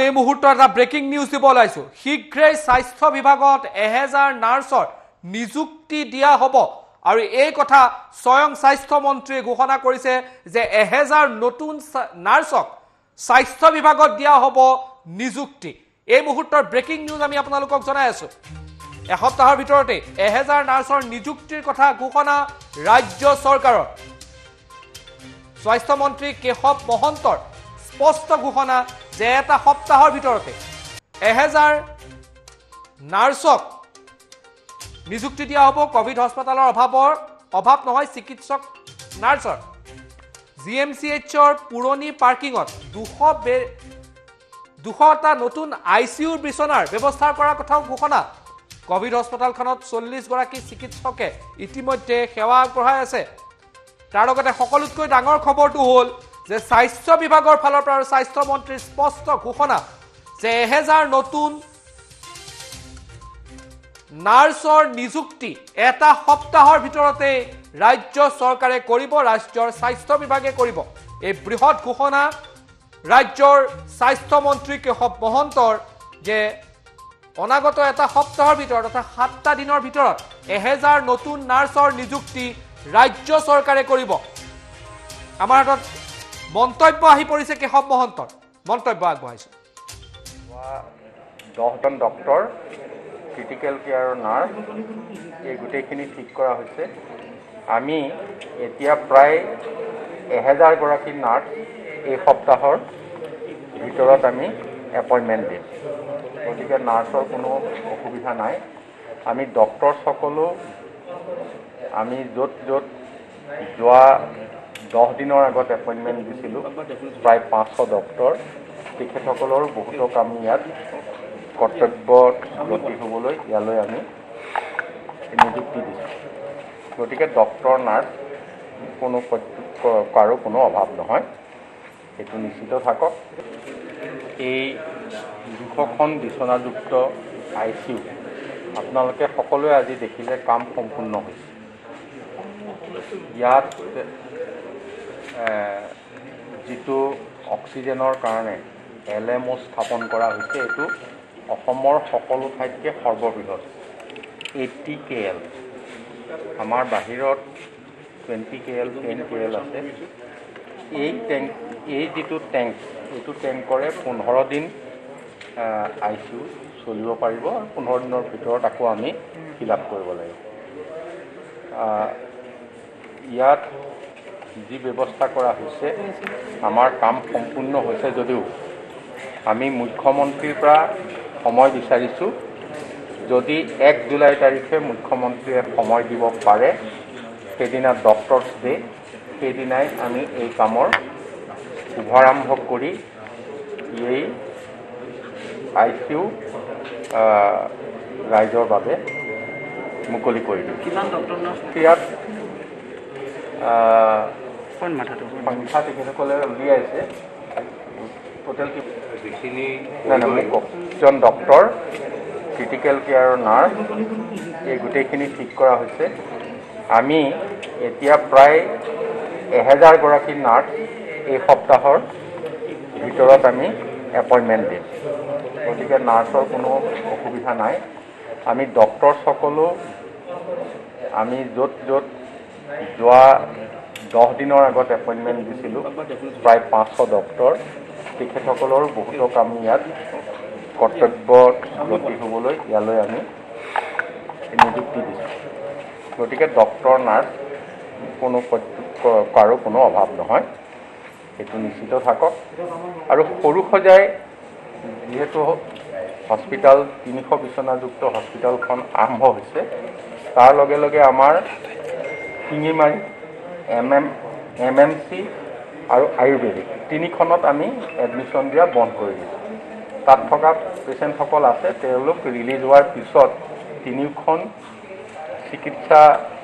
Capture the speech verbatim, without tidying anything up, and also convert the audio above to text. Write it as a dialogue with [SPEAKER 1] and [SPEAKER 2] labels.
[SPEAKER 1] এই মুহূৰ্তত এটা ব্ৰেকিং নিউজ দিব ওলাইছো শীঘ্ৰেই স্বাস্থ্য বিভাগত এহেজাৰ নাৰ্ছৰ নিযুক্তি দিয়া হ'ব আৰু এই কথা স্বয়ং স্বাস্থ্য মন্ত্ৰীয়ে ঘোষণা কৰিছে যে এহেজাৰ নতুন নাৰ্ছক স্বাস্থ্য বিভাগত দিয়া হ'ব নিযুক্তি এই মুহূৰ্তৰ ব্ৰেকিং নিউজ আমি আপোনালোকক জনাই আছো এসপ্তাহৰ ভিতৰতে এহেজাৰ নাৰ্ছৰ নিযুক্তিৰ কথা ঘোষণা ৰাজ্য চৰকাৰৰ স্বাস্থ্য মন্ত্ৰী কেশৱ মহন্তৰ স্পষ্ট ঘোষণা যে এটা সপ্তাহৰ ভিতৰতে এহেজাৰ নাৰ্ছক নিযুক্তি দিয়া হ'ব কোভিড হাস্পতালৰ অভাৱৰ অভাৱ নহয় চিকিৎসক নাৰ্ছৰ জি এম চি এইচৰ পুৰণি পাৰ্কিঙত দুশটা নতুন আই চি ইউৰ বিচনাৰ ব্যৱস্থা কৰাৰ কথাও ঘোষণা কোভিড হাস্পতালখনত চল্লিছ গৰাকী চিকিৎসকে ইতিমধ্যে সেৱা আগবঢ়াই আছে তাৰ লগতে সকলোতকৈ ডাঙৰ খবৰটো হ'ল যে স্বাস্থ্য বিভাগৰ ফালৰ পৰা স্বাস্থ্য মন্ত্ৰীৰ স্পষ্ট ঘোষণা যে এহেজাৰ নতুন নাৰ্ছৰ নিযুক্তি এটা সপ্তাহৰ ভিতৰতে ৰাজ্য চৰকাৰে কৰিব ৰাজ্যৰ স্বাস্থ্য বিভাগে কৰিব এই বৃহৎ ঘোষণা ৰাজ্যৰ স্বাস্থ্য মন্ত্ৰী কেশৱ মহন্তৰ যে অনাগত এটা সপ্তাহৰ ভিতৰত অৰ্থাৎ সাতটা দিনৰ ভিতৰত এহেজাৰ নতুন নাৰ্ছৰ নিযুক্তি ৰাজ্য চৰকাৰে কৰিব আমাৰ হাতত মন্তব্য আহি পৰিছে কেশৱ মহন্তৰ মন্তব্য আগবঢ়াইছে
[SPEAKER 2] দহজন ডক্টৰ ক্ৰিটিকেল কেয়াৰৰ নাৰ্ছ এই গোটেইখিনি ঠিক কৰা হৈছে আমি এতিয়া প্ৰায় এহেজাৰ গৰাকী নাৰ্ছ এই সপ্তাহৰ ভিতৰত আমি এপইণ্টমেণ্ট দিম গতিকে নাৰ্ছৰ কোনো অসুবিধা নাই আমি ডক্টৰ সকলো আমি য'ত য'ত যোৱা দহ দিনৰ আগত এপইণ্টমেণ্ট দিছিলোঁ প্ৰায় পাঁচশ ডক্টৰ তেখেতসকলৰ বহুতক আমি ইয়াত কৰ্তব্যত গতি হ'বলৈ ইয়ালৈ আমি নিযুক্তি দিছোঁ গতিকে ডক্টৰ নাৰ্ছ কোনো কাৰো কোনো অভাৱ নহয় সেইটো নিশ্চিত থাকক এই দুশখন বিচনাযুক্ত আই চি ইউ আপোনালোকে সকলোৱে আজি দেখিলে কাম সম্পূৰ্ণ হৈছে ইয়াত যিটো অক্সিজেনৰ কাৰণে এল এম অ' স্থাপন কৰা হৈছে এইটো অসমৰ সকলো ঠাইতকৈ সৰ্ববৃহৎ এইট্টি কে এল আমাৰ বাহিৰত twenty K L ten K L আছে এই টেংক এই যিটো টেংক এইটো টেংকৰে পোন্ধৰ দিন আই চি ইউ চলিব পাৰিব আৰু পোন্ধৰ দিনৰ ভিতৰত আকৌ আমি ফিল আপ কৰিব লাগিব ইয়াত যি ব্যৱস্থা কৰা হৈছে আমাৰ কাম সম্পূৰ্ণ হৈছে যদিও আমি মুখ্যমন্ত্ৰীৰ পৰা সময় বিচাৰিছোঁ যদি এক জুলাই তাৰিখে মুখ্যমন্ত্ৰীয়ে সময় দিব পাৰে সেইদিনা ডক্টৰছ ডে সেইদিনাই আমি এই কামৰ শুভাৰম্ভ কৰি এই আই চি ইউ ৰাইজৰ বাবে মুকলি কৰি দিম
[SPEAKER 3] কিমান ডক্টৰ
[SPEAKER 2] ইয়াত
[SPEAKER 3] সংখ্যা
[SPEAKER 2] তেখেতসকলে উলিয়াইছে টোটেল যিখিনি জন ডক্টৰ ক্ৰিটিকেল কেয়াৰৰ নাৰ্ছ এই গোটেইখিনি ঠিক কৰা হৈছে আমি এতিয়া প্ৰায় এহেজাৰ গৰাকী নাৰ্ছ এই সপ্তাহৰ ভিতৰত আমি এপইণ্টমেণ্ট দিম গতিকে নাৰ্ছৰ কোনো অসুবিধা নাই আমি ডক্টৰ সকলো আমি য'ত য'ত যোৱা দহ দিনৰ আগত এপইণ্টমেণ্ট দিছিলোঁ প্ৰায় পাঁচশ ডক্টৰ তেখেতসকলৰ বহুতক আমি ইয়াত কৰ্তব্যত গতি হ'বলৈ ইয়ালৈ আমি নিযুক্তি দিছোঁ গতিকে ডক্টৰ নাৰ্ছ কোনো কাৰো কোনো অভাৱ নহয় সেইটো নিশ্চিত থাকক আৰু সৰু সজাই যিহেতু হস্পিটেল তিনিশ বিচনাযুক্ত হস্পিটেলখন আৰম্ভ হৈছে তাৰ লগে লগে আমাৰ Singimari M M M M C আৰু আয়ুৰ্বেদিক তিনিখনত আমি এডমিশ্যন দিয়া বন্ধ কৰি দিছোঁ তাত থকা পেচেণ্টসকল আছে তেওঁলোক ৰিলিজ হোৱাৰ পিছত তিনিওখন চিকিৎসা